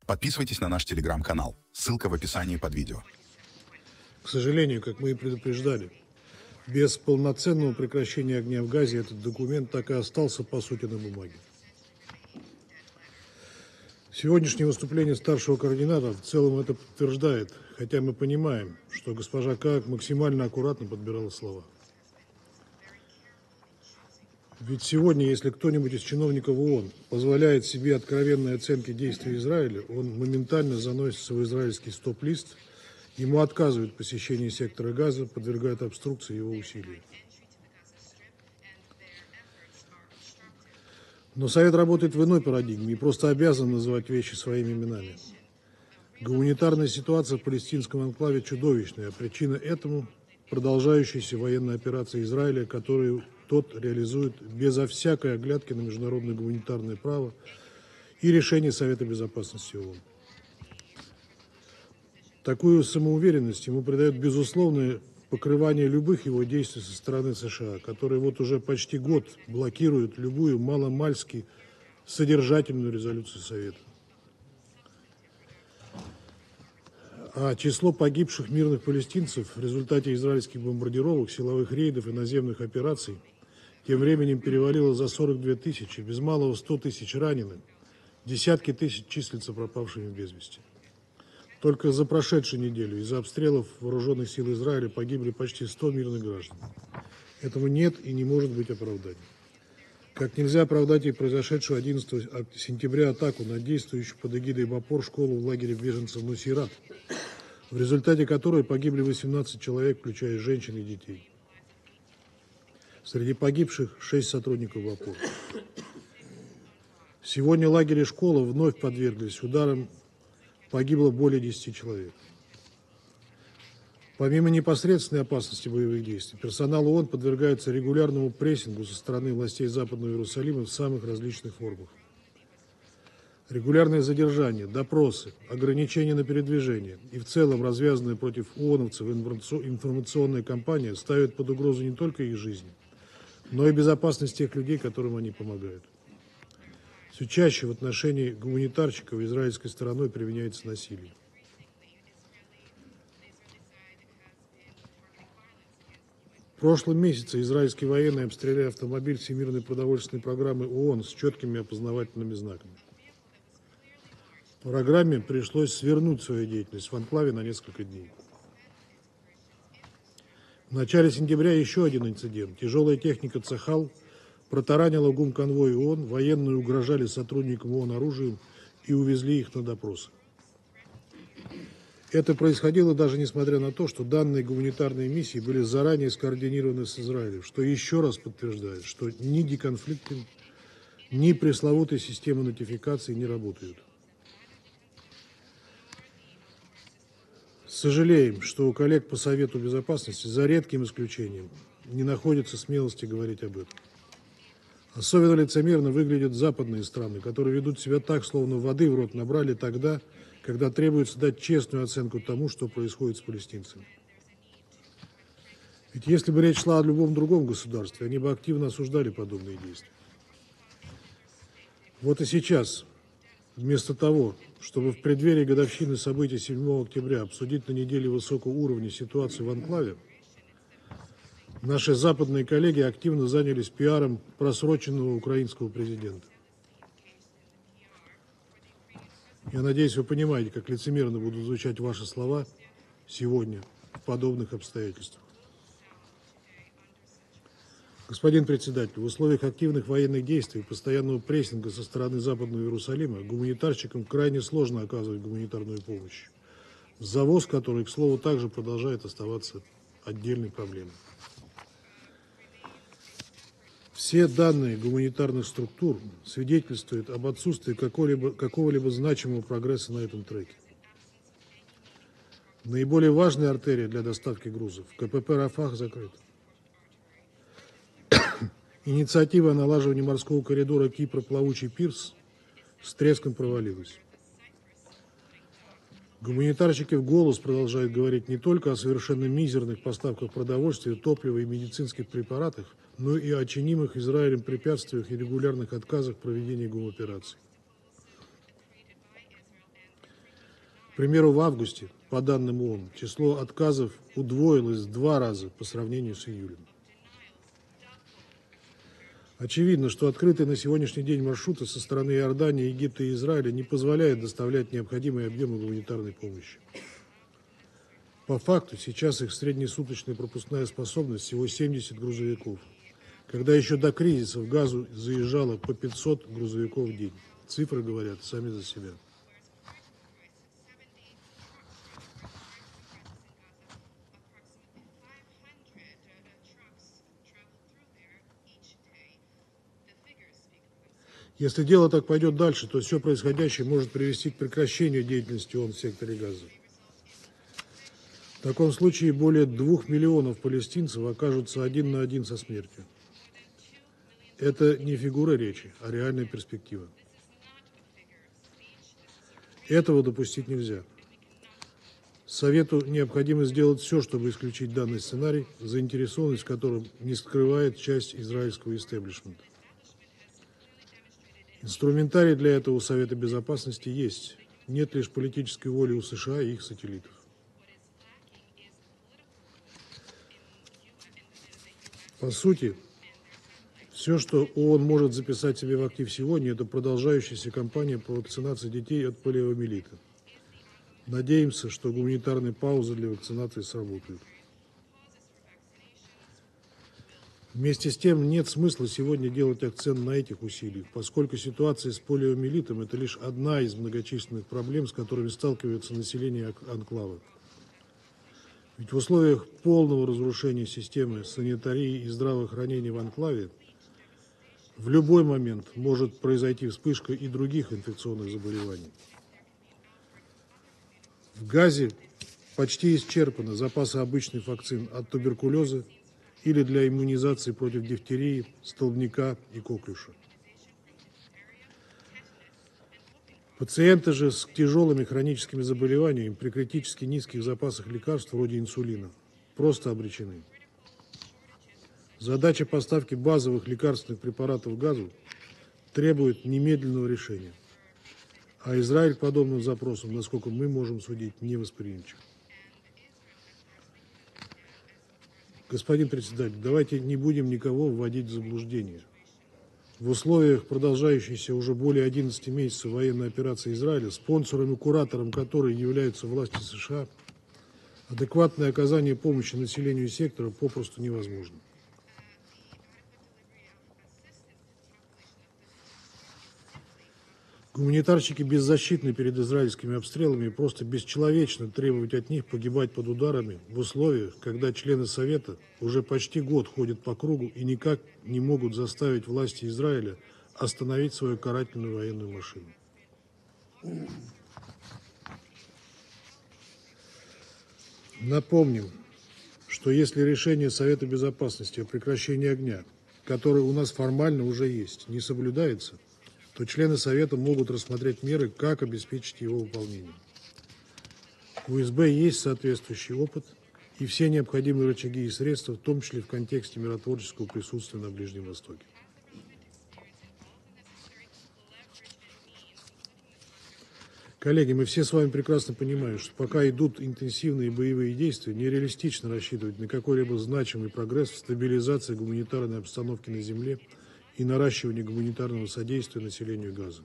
Подписывайтесь на наш телеграм-канал. Ссылка в описании под видео. К сожалению, как мы и предупреждали, без полноценного прекращения огня в Газе этот документ так и остался по сути на бумаге. Сегодняшнее выступление старшего координатора в целом это подтверждает, хотя мы понимаем, что госпожа Каак максимально аккуратно подбирала слова. Ведь сегодня, если кто-нибудь из чиновников ООН позволяет себе откровенные оценки действий Израиля, он моментально заносится в израильский стоп-лист, ему отказывают в посещении сектора Газа, подвергают обструкции его усилий. Но Совет работает в иной парадигме и просто обязан называть вещи своими именами. Гуманитарная ситуация в палестинском анклаве чудовищная, а причина этому – продолжающаяся военная операция Израиля, которую тот реализует безо всякой оглядки на международное гуманитарное право и решение Совета Безопасности ООН. Такую самоуверенность ему придает безусловное покрывание любых его действий со стороны США, которые вот уже почти год блокируют любую маломальски содержательную резолюцию Совета. А число погибших мирных палестинцев в результате израильских бомбардировок, силовых рейдов и наземных операций тем временем перевалило за 42 тысячи, без малого 100 тысяч раненых, десятки тысяч числятся пропавшими без вести. Только за прошедшую неделю из-за обстрелов вооруженных сил Израиля погибли почти 100 мирных граждан. Этому нет и не может быть оправданий. Как нельзя оправдать и произошедшую 11 сентября атаку на действующую под эгидой БАПОР школу в лагере беженцев Нусейрат, в результате которой погибли 18 человек, включая женщин и детей. Среди погибших 6 сотрудников БАПОР. Сегодня лагерь и школа вновь подверглись ударам, погибло более 10 человек. Помимо непосредственной опасности боевых действий, персонал ООН подвергается регулярному прессингу со стороны властей Западного Иерусалима в самых различных формах. Регулярные задержания, допросы, ограничения на передвижение и в целом развязанная против ООНовцев информационная кампания ставят под угрозу не только их жизни, но и безопасность тех людей, которым они помогают. Все чаще в отношении гуманитарщиков израильской стороной применяется насилие. В прошлом месяце израильские военные обстреляли автомобиль Всемирной продовольственной программы ООН с четкими опознавательными знаками. Программе пришлось свернуть свою деятельность в анклаве на несколько дней. В начале сентября еще один инцидент. Тяжелая техника «Цахал» протаранила гумконвой ООН, военные угрожали сотрудникам ООН оружием и увезли их на допрос. Это происходило даже несмотря на то, что данные гуманитарные миссии были заранее скоординированы с Израилем, что еще раз подтверждает, что ни деконфликтинг, ни пресловутые системы нотификации не работают. Сожалеем, что у коллег по Совету Безопасности, за редким исключением, не находится смелости говорить об этом. Особенно лицемерно выглядят западные страны, которые ведут себя так, словно воды в рот набрали тогда, когда требуется дать честную оценку тому, что происходит с палестинцами. Ведь если бы речь шла о любом другом государстве, они бы активно осуждали подобные действия. Вот и сейчас, вместо того, чтобы в преддверии годовщины событий 7 октября обсудить на неделе высокого уровня ситуацию в анклаве, наши западные коллеги активно занялись пиаром просроченного украинского президента. Я надеюсь, вы понимаете, как лицемерно будут звучать ваши слова сегодня в подобных обстоятельствах. Господин председатель, в условиях активных военных действий и постоянного прессинга со стороны Западного Иерусалима гуманитарщикам крайне сложно оказывать гуманитарную помощь, завоз которой, к слову, также продолжает оставаться отдельной проблемой. Все данные гуманитарных структур свидетельствуют об отсутствии какого-либо значимого прогресса на этом треке. Наиболее важная артерия для доставки грузов, КПП «Рафах», закрыта. Инициатива о налаживании морского коридора Кипра-Плавучий пирс с треском провалилась. Гуманитарщики в голос продолжают говорить не только о совершенно мизерных поставках продовольствия, топлива и медицинских препаратах, но и о чинимых Израилем препятствиях и регулярных отказах в проведении гумопераций. примеру, в августе, по данным ООН, число отказов удвоилось в 2 раза по сравнению с июлем. Очевидно, что открытые на сегодняшний день маршруты со стороны Иордании, Египта и Израиля не позволяют доставлять необходимые объемы гуманитарной помощи. По факту, сейчас их среднесуточная пропускная способность всего 70 грузовиков, когда еще до кризиса в Газу заезжало по 500 грузовиков в день. Цифры говорят сами за себя. Если дело так пойдет дальше, то все происходящее может привести к прекращению деятельности ООН в секторе Газа. В таком случае более 2 миллионов палестинцев окажутся один на один со смертью. Это не фигура речи, а реальная перспектива. Этого допустить нельзя. Совету необходимо сделать все, чтобы исключить данный сценарий, заинтересованность в котором не скрывает часть израильского истеблишмента. Инструментарий для этого у Совета Безопасности есть. Нет лишь политической воли у США и их сателлитов. По сути, все, что ООН может записать себе в актив сегодня, это продолжающаяся кампания по вакцинации детей от полиомиелита. Надеемся, что гуманитарные паузы для вакцинации сработают. Вместе с тем, нет смысла сегодня делать акцент на этих усилиях, поскольку ситуация с полиомиелитом – это лишь одна из многочисленных проблем, с которыми сталкивается население анклава. Ведь в условиях полного разрушения системы санитарии и здравоохранения в анклаве в любой момент может произойти вспышка и других инфекционных заболеваний. В Газе почти исчерпаны запасы обычных вакцин от туберкулеза или для иммунизации против дифтерии, столбняка и коклюша. Пациенты же с тяжелыми хроническими заболеваниями при критически низких запасах лекарств вроде инсулина просто обречены. Задача поставки базовых лекарственных препаратов Газу требует немедленного решения. А Израиль к подобным запросам, насколько мы можем судить, невосприимчив. Господин председатель, давайте не будем никого вводить в заблуждение. В условиях продолжающейся уже более 11 месяцев военной операции Израиля, спонсором и куратором которой являются власти США, адекватное оказание помощи населению сектора попросту невозможно. Гуманитарщики беззащитны перед израильскими обстрелами и просто бесчеловечно требовать от них погибать под ударами в условиях, когда члены Совета уже почти год ходят по кругу и никак не могут заставить власти Израиля остановить свою карательную военную машину. Напомним, что если решение Совета Безопасности о прекращении огня, которое у нас формально уже есть, не соблюдается, то члены Совета могут рассмотреть меры, как обеспечить его выполнение. У СБ есть соответствующий опыт и все необходимые рычаги и средства, в том числе в контексте миротворческого присутствия на Ближнем Востоке. Коллеги, мы все с вами прекрасно понимаем, что пока идут интенсивные боевые действия, нереалистично рассчитывать на какой-либо значимый прогресс в стабилизации гуманитарной обстановки на земле и наращивание гуманитарного содействия населению Газа.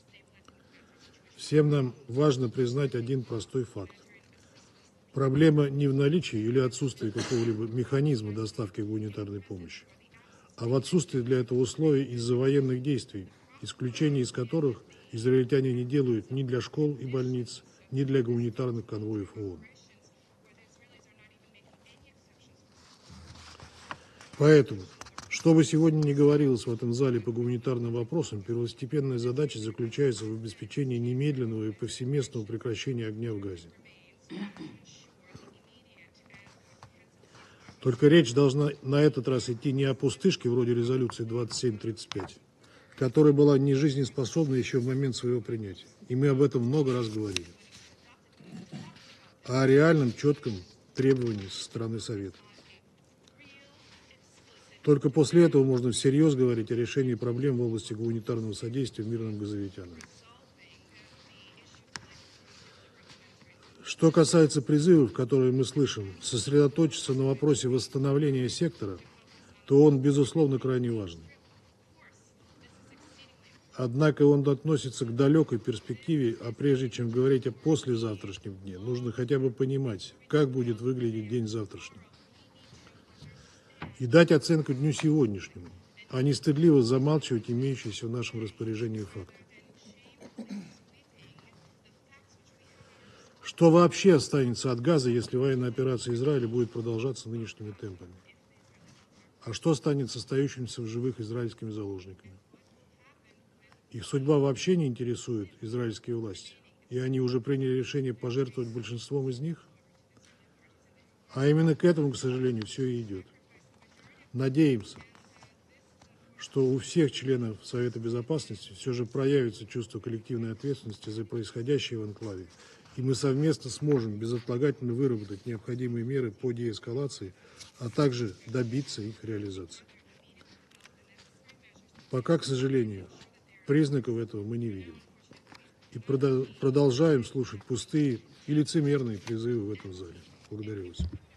Всем нам важно признать один простой факт. Проблема не в наличии или отсутствии какого-либо механизма доставки гуманитарной помощи, а в отсутствии для этого условий из-за военных действий, исключение из которых израильтяне не делают ни для школ и больниц, ни для гуманитарных конвоев ООН. Поэтому, что бы сегодня ни говорилось в этом зале по гуманитарным вопросам, первостепенная задача заключается в обеспечении немедленного и повсеместного прекращения огня в Газе. Только речь должна на этот раз идти не о пустышке вроде резолюции 2735, которая была не жизнеспособна еще в момент своего принятия, и мы об этом много раз говорили, а о реальном четком требовании со стороны Совета. Только после этого можно всерьез говорить о решении проблем в области гуманитарного содействия мирным газоветянам. Что касается призывов, которые мы слышим, сосредоточиться на вопросе восстановления сектора, то он, безусловно, крайне важный. Однако он относится к далекой перспективе, а прежде чем говорить о послезавтрашнем дне, нужно хотя бы понимать, как будет выглядеть день завтрашний. И дать оценку дню сегодняшнему, а не стыдливо замалчивать имеющиеся в нашем распоряжении факты. Что вообще останется от Газа, если военная операция Израиля будет продолжаться нынешними темпами? А что станет с остающимися в живых израильскими заложниками? Их судьба вообще не интересует израильские власти, и они уже приняли решение пожертвовать большинством из них? А именно к этому, к сожалению, все и идет. Надеемся, что у всех членов Совета Безопасности все же проявится чувство коллективной ответственности за происходящее в анклаве, и мы совместно сможем безотлагательно выработать необходимые меры по деэскалации, а также добиться их реализации. Пока, к сожалению, признаков этого мы не видим. И продолжаем слушать пустые и лицемерные призывы в этом зале. Благодарю вас.